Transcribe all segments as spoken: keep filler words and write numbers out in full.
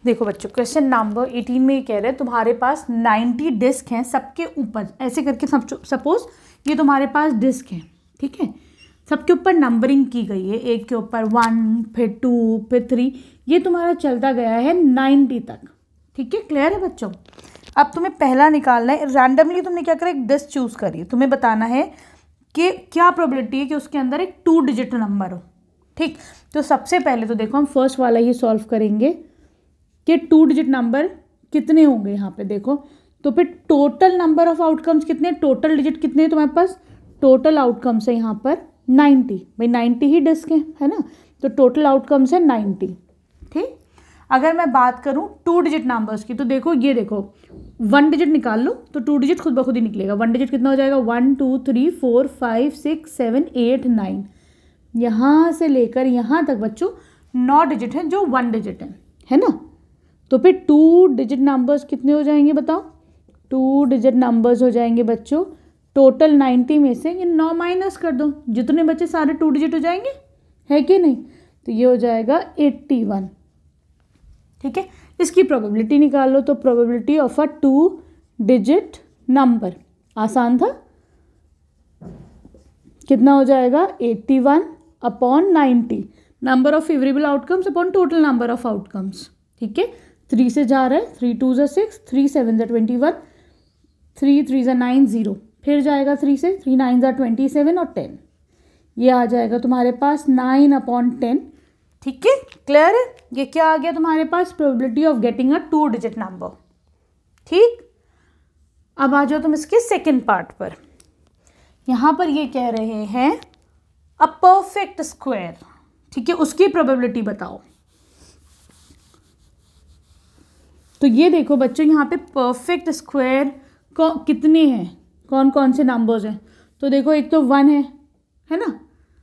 देखो बच्चों, question number eighteen में ये कह रहे हैं तुम्हारे पास नाइन्टी डिस्क हैं, सबके ऊपर ऐसे करके सब, सपोज ये तुम्हारे पास डिस्क है, ठीक है, सबके ऊपर नंबरिंग की गई है, एक के ऊपर वन, फिर टू, फिर थ्री, ये तुम्हारा चलता गया है नाइन्टी तक, ठीक है। क्लियर है बच्चों? अब तुम्हें पहला निकालना है, रैंडमली तुमने क्या करा, एक डिस्क चूज करिए, तुम्हें बताना है कि क्या प्रोबेबिलिटी है कि उसके अंदर एक टू डिजिट नंबर हो, ठीक। तो सबसे पहले तो देखो हम फर्स्ट वाला ही सॉल्व करेंगे कि टू डिजिट नंबर कितने होंगे यहाँ पे, देखो तो फिर टोटल नंबर ऑफ आउटकम्स कितने, टोटल डिजिट कितने हैं तुम्हारे पास, टोटल आउटकम्स है यहाँ पर नाइन्टी, भाई नाइन्टी ही डिस्क है, है ना, तो टोटल आउटकम्स है नाइन्टी, ठीक। अगर मैं बात करूँ टू डिजिट नंबर्स की, तो देखो ये देखो वन डिजिट निकाल लो तो टू डिजिट खुद ब खुद ही निकलेगा, वन डिजिट कितना हो जाएगा, one two three four five six seven eight nine, यहाँ से लेकर यहाँ तक बच्चों नौ डिजिट हैं जो वन डिजिट है, है ना। तो फिर टू डिजिट नंबर्स कितने हो जाएंगे बताओ, टू डिजिट नंबर्स हो जाएंगे बच्चों टोटल नाइन्टी में से ये नौ माइनस कर दो, जितने बच्चे सारे टू डिजिट हो जाएंगे, है कि नहीं, तो ये हो जाएगा एट्टी वन, ठीक है। इसकी प्रोबेबिलिटी निकाल लो, तो probability of a two digit number, आसान था, कितना हो जाएगा eighty one upon ninety, number of favourable outcomes upon total number of outcomes, ठीक है। थ्री से जा रहा है, थ्री टू ज़ा सिक्स, थ्री सेवन ज़ा ट्वेंटी वन, थ्री थ्री ज़ा नाइन, ज़ीरो, फिर जाएगा थ्री से, थ्री नाइन ज़ा ट्वेंटी सेवन और टेन, ये आ जाएगा तुम्हारे पास नाइन अपॉन टेन, ठीक है। क्लियर है? ये क्या आ गया तुम्हारे पास, probability of getting a two digit number, ठीक। अब आ जाओ तुम इसके सेकेंड पार्ट पर, यहाँ पर ये कह रहे हैं अ परफेक्ट स्क्वायर, ठीक है, उसकी प्रोबेबिलिटी बताओ। तो ये देखो बच्चों यहाँ पे परफेक्ट स्क्वायर को कितने हैं, कौन कौन से नंबर्स हैं, तो देखो एक तो वन है, है ना,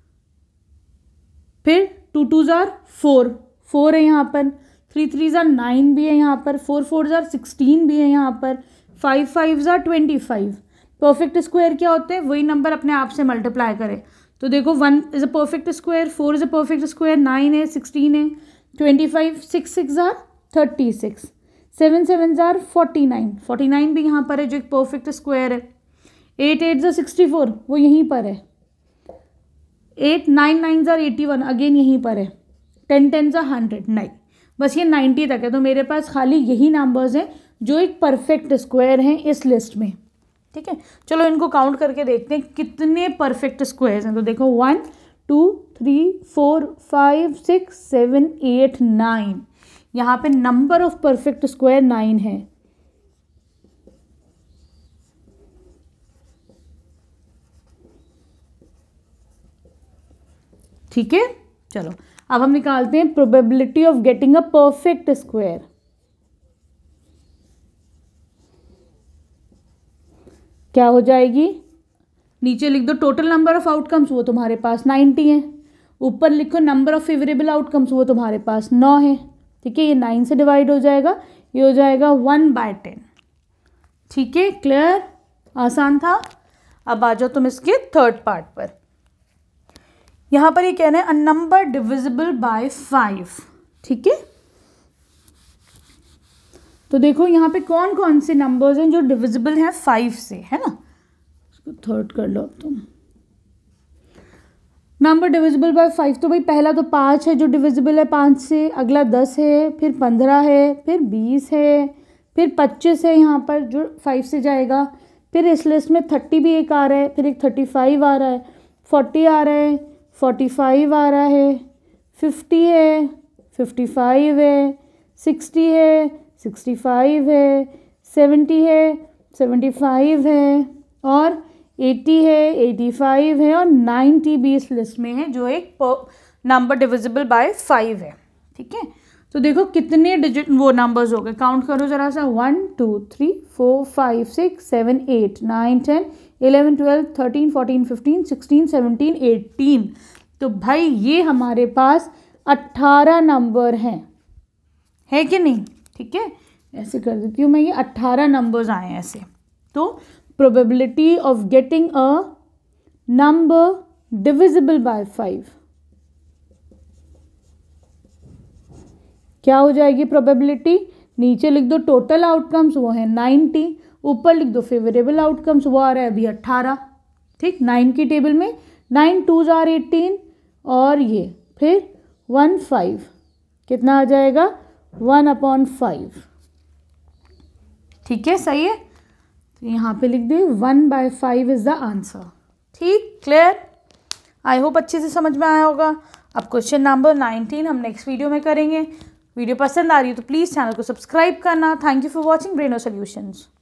फिर टू टू जार फोर, फोर है यहाँ पर, थ्री थ्री जार नाइन भी है यहाँ पर, फोर फोर जार सिक्सटीन भी है यहाँ पर, फाइव फाइव जार ट्वेंटी फाइव। परफेक्ट स्क्वायर क्या होते हैं, वही नंबर अपने आप से मल्टीप्लाई करें, तो देखो one is a perfect square, four is a perfect square, nine है, सिक्सटीन है, ट्वेंटी फाइव, सिक्स सिक्स जार थर्टी सिक्स, सेवन सेवन जार फोर्टी नाइन, फोर्टी नाइन भी यहाँ पर है जो एक परफेक्ट स्क्वायर है, एट एट जार सिक्सटी फोर वो यहीं पर है, एट नाइन नाइन जार एटी वन अगेन यहीं पर है, टेन टेन जार हंड्रेड, नहीं बस ये नाइन्टी तक है, तो मेरे पास खाली यही नंबर्स हैं जो एक परफेक्ट स्क्वायर हैं इस लिस्ट में, ठीक है। चलो इनको काउंट करके देखते हैं कितने परफेक्ट स्क्वायर्स हैं, तो देखो one two three four five six seven eight nine, यहाँ पे number of perfect square nine है, ठीक है। चलो अब हम निकालते हैं probability of getting a perfect square, क्या हो जाएगी, नीचे लिख दो टोटल नंबर ऑफ आउटकम्स, वो तुम्हारे पास नाइन्टी है, ऊपर लिखो नंबर ऑफ फेवरेबल आउटकम्स, वो तुम्हारे पास नौ है, ठीक है, ये नाइन से डिवाइड हो जाएगा, ये हो जाएगा वन बाय टेन, ठीक है। क्लियर, आसान था। अब आ जाओ तुम इसके थर्ड पार्ट पर, यहाँ पर ये कहना है a number divisible by five, ठीक है। तो देखो यहाँ पे कौन कौन से नंबर्स हैं जो डिविजिबल हैं फाइव से, है ना, इसको थर्ड कर लो तुम, नंबर डिविजिबल बाय फाइव, तो भाई पहला तो पाँच है जो डिविजिबल है पाँच से, अगला दस है, फिर पंद्रह है, फिर बीस है, फिर पच्चीस है यहाँ पर जो फाइव से जाएगा, फिर इस लिस्ट में थर्टी भी एक आ रहा है, फिर एक थर्टी फाइव आ रहा है, फोर्टी आ रहा है, फोर्टी फाइव आ रहा है, फिफ्टी है, फिफ्टी फाइव है, सिक्सटी है, सिक्सटी फाइव है, सेवेंटी है, सेवेंटी फाइव है, और एटी है, एटी फाइव है, और नाइन्टी भी इस लिस्ट में है जो एक नंबर डिविजिबल बाय फाइव है, ठीक है। तो देखो कितने डिजिट वो नंबर्स हो गए, काउंट करो जरा सा, one two three four five six seven eight nine ten eleven twelve thirteen fourteen fifteen sixteen seventeen eighteen, तो भाई ये हमारे पास अट्ठारह नंबर हैं, है कि नहीं, ठीक है। ऐसे कर देती हूँ मैं, ये अट्ठारह नंबर्स आए हैं ऐसे, तो probability of getting a number divisible by five क्या हो जाएगी प्रोबेबिलिटी, नीचे लिख दो टोटल आउटकम्स वो है नाइन्टी, ऊपर लिख दो फेवरेबल आउटकम्स वो आ रहा है अभी अट्ठारह। ठीक, नाइन की टेबल में नाइन टू जार एटीन और ये फिर वन फाइव, कितना आ जाएगा वन अपॉन फाइव। ठीक है, सही है, तो यहाँ पे लिख दे one by five is the answer. ठीक, क्लियर, आई होप अच्छे से समझ में आया होगा। अब क्वेश्चन नंबर नाइनटीन हम नेक्स्ट वीडियो में करेंगे। वीडियो पसंद आ रही है तो प्लीज़ चैनल को सब्सक्राइब करना। Thank you for watching Braino solutions.